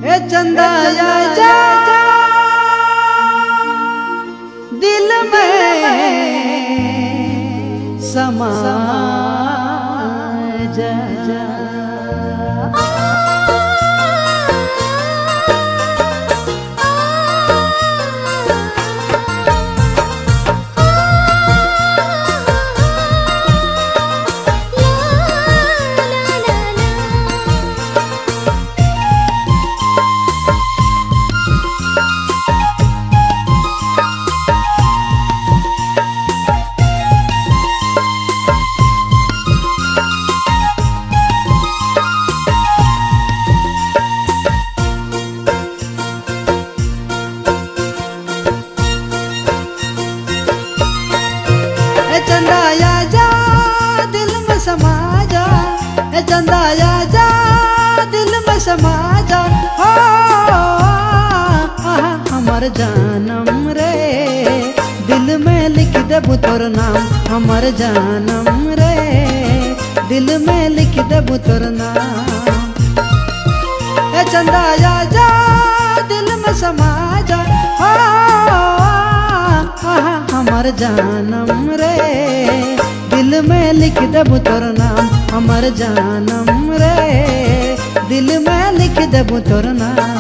ए चंदा जा दिल में समा जा। चंदा जा दिल में समा जा, चंदा जा दिल में समा जा। हो हमर जानम रे दिल में लिख देबू तोर नाम, हमर जानम रे दिल में लिख देबू तोर नाम। चंदा जा दिल में समा जा। हो हमर जानम रे दिल में लिख देबू तोर नाम, हमर जानम रे दिल में लिख देबू तोर नाम।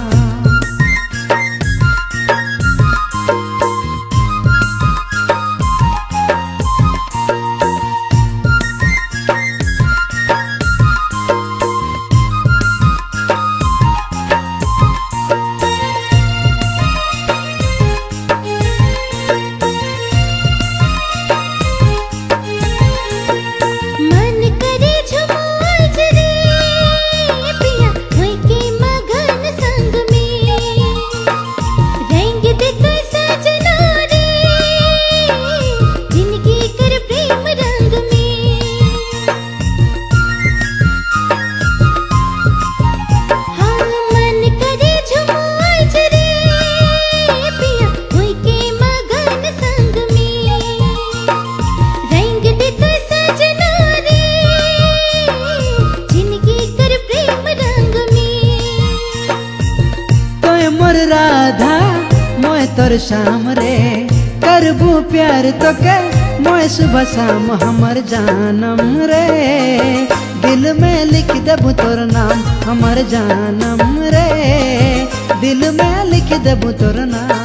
राधा मोय तोर शाम रे करबू प्यार तो के मोय सुबह शाम, हमर जानम रे दिल में लिख देबू तोर नाम, हमर जानम रे दिल में लिख देबू तोर नाम।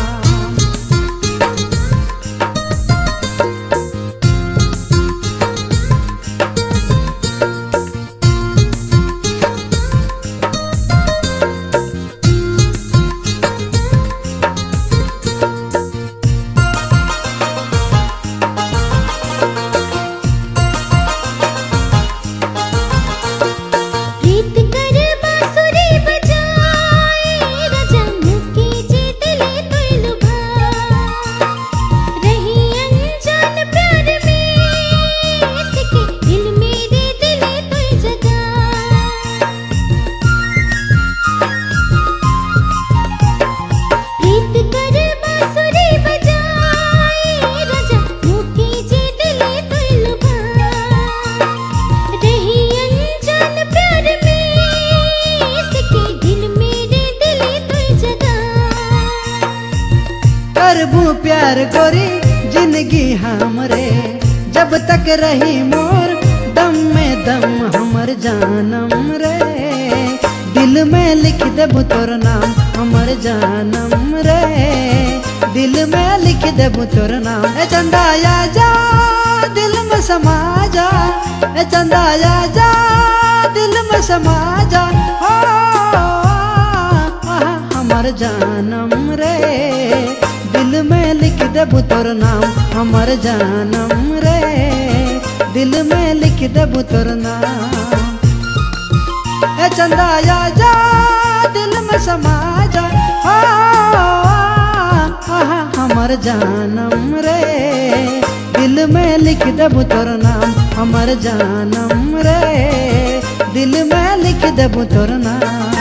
करबू प्यार गोरी जिंदगी हमरे जब तक रही मोर दम में दम, हमर जानम रे दिल में लिख देबू तोर नाम, हमर जानम रे दिल में लिख देबू तोर नाम। चंदा जा दिल में समा जा, चंदा जा दिल में समा जा। हो हमर जानम रे दिल में लिख देबू तोर नाम, हमर जानम रे दिल में लिख देबू तोर नाम। चंदा जा दिल में समा जा। हमर जानम रे दिल में लिख देबू तोर नाम, हमर जानम रे दिल में लिख देबू तोर नाम।